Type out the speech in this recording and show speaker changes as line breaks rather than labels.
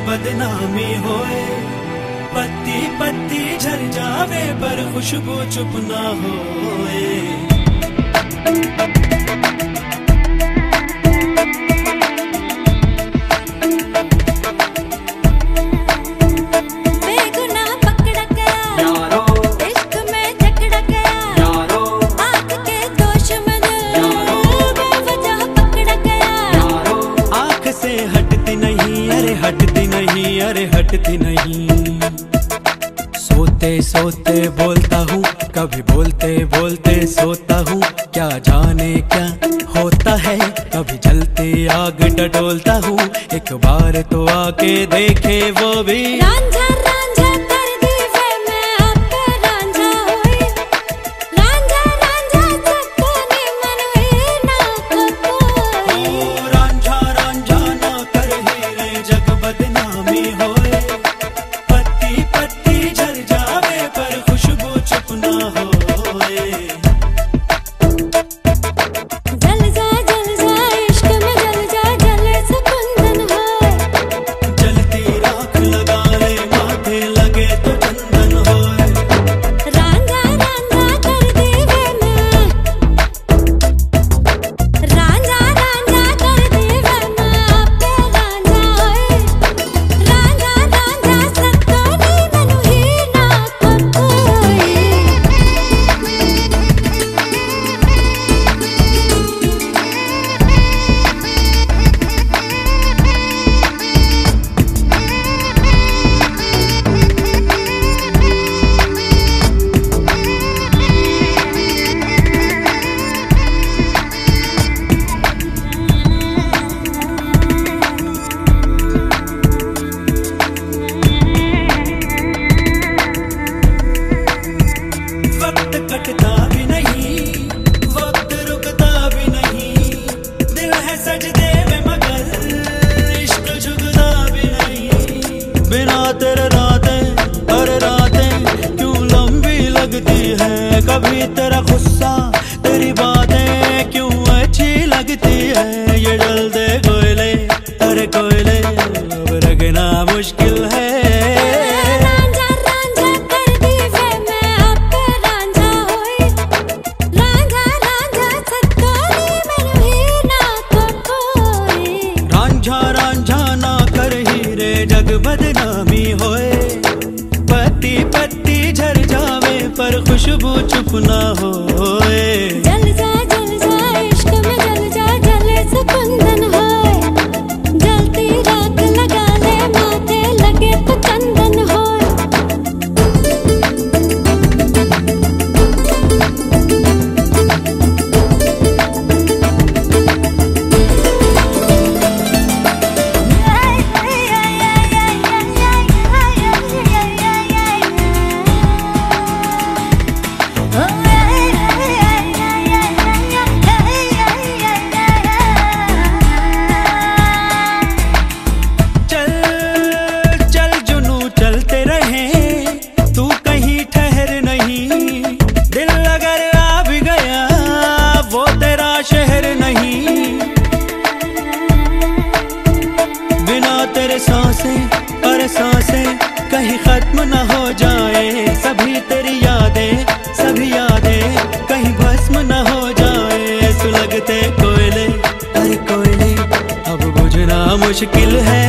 बदनामी होए। पत्ती पत्ती झर जावे पर खुशबू चुप ना होए। अरे हटती नहीं। सोते सोते बोलता हूँ, कभी बोलते बोलते सोता हूँ। क्या जाने क्या होता है, कभी जलती आग डडोलता हूँ। एक बार तो आके देखे वो भी। रांझा रांझा कर दी वे मैं आप पे रांझा होई। रांझा रांझा सपने मन में ना कोई। ओ रांझा रांझा ना कर हीरे जग बदनामी होए। पत्ती पत्ती झर जावे पर खुशबू चुप ना होए। जल जा इश्क में जल जा जले से कुंदन होए। जलती राख लगा ले माथे लगे तो चंदन होए। रांझा रांझा कर दी वे मैं। रांझा रांझा कर दी वे मैं आप पे रांझा होए। रांझा रांझा सत्तोनी मनु ही ना कोई। वक्त कटता भी नहीं, वक्त रुकता भी नहीं। दिल है सजदे में मगर इश्क झुकता भी नहीं। बिना तेरे रातें अरे रातें क्यों लंबी लगती है। कभी तेरा गुस्सा तेरी बातें क्यों अच्छी लगती है। ये जलते कोयले अरे कोयले अब रखना मुश्किल है। रांझा रांझा कर दी वे मैं आप पे रांझा होई। रांझा रांझा सत्तोनी मनु ही ना कोई। रांझा रांझा ना कर हीरे जग बदनामी होए। पत्ती पत्ती झर जावे पर खुशबू चुप ना होए। जल जा इश्क में जल जा जले से कुंदन होए। जलती राख लगा ले माथे लगे तो चंदन होए। चल चल जुनू चलते रहे, तू कहीं ठहर नहीं। दिल अगर आ भी गया वो तेरा शहर नहीं। बिना तेरे सांसें और सांसें कहीं खत्म न हो जाए। सभी तेरी यादें कहीं भस्म न हो जाए। सुलगते कोयले अरे कोयले अब बुझना मुश्किल है।